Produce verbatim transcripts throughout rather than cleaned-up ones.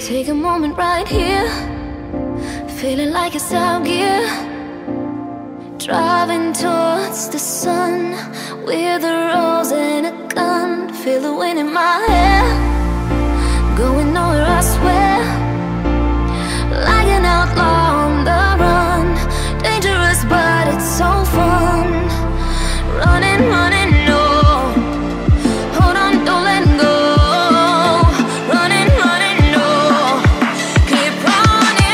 Take a moment right here, feeling like it's out gear. Driving towards the sun with a rose and a gun. Feel the wind in my hair, going nowhere I swear. Like an outlaw on the run, dangerous but it's so fun. Running, running, no, hold on, don't let go. Running, running, no, keep running.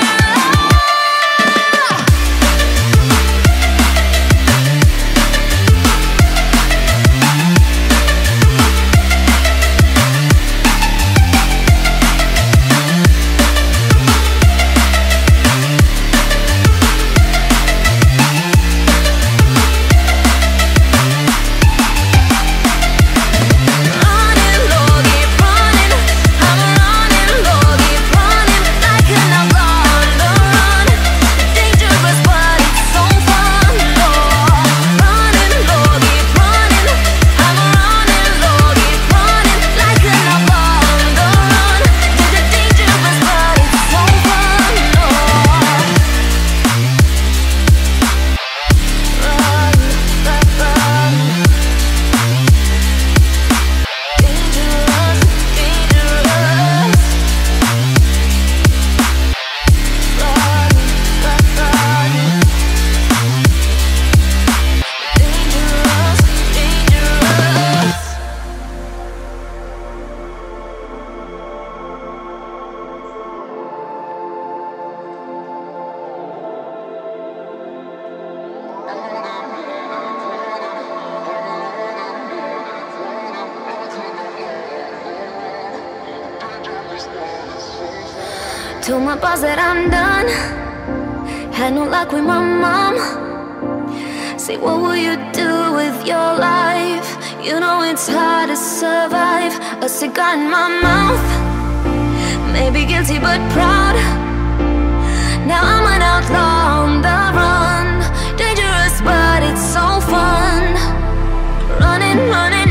Told my boss that I'm done. Had no luck with my mom. Say, what will you do with your life? You know it's hard to survive. A cigar in my mouth, maybe guilty but proud. Now I'm an outlaw on the run, dangerous but it's so fun. Running, running